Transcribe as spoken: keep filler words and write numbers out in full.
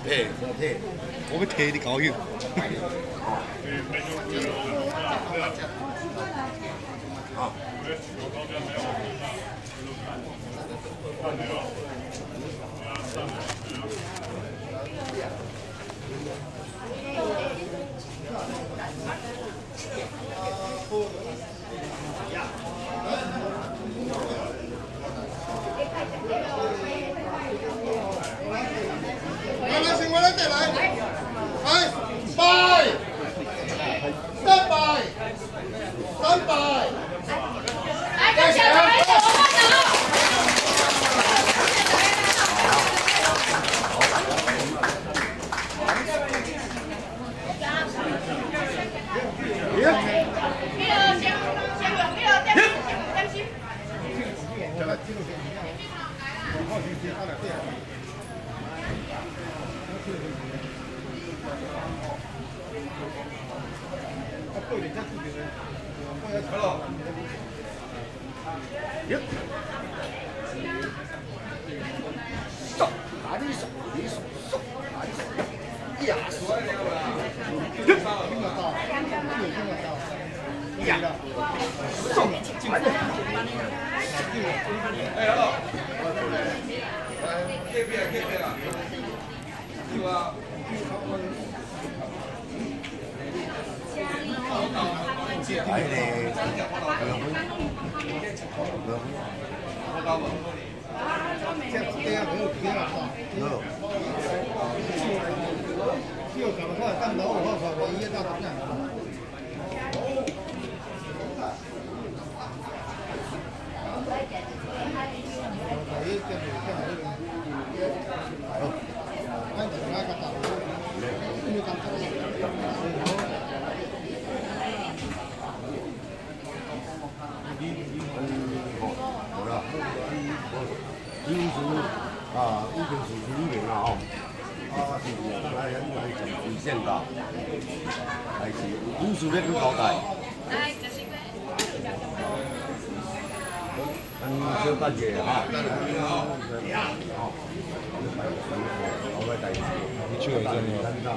体， 好体， 我要摕你高兴。 好。 来来，请回来再来，来，拜，三百，三百， 来，大家来，我们走。 上，拿你手，你手送，拿你手，呀，手，呀，送，进来。哎，hello。来，这边，这边啊。有啊。哎嘞， 这这样没有别了哈。 有。 就怎么说？但老我说我一大片。 因此啊，已经是第一名了吼。啊，是啊，来来来，极限高，还是武术咧去交代。来，这是咩？嗯，小八姐哈。好。好嘅第二。你出嚟真嘅。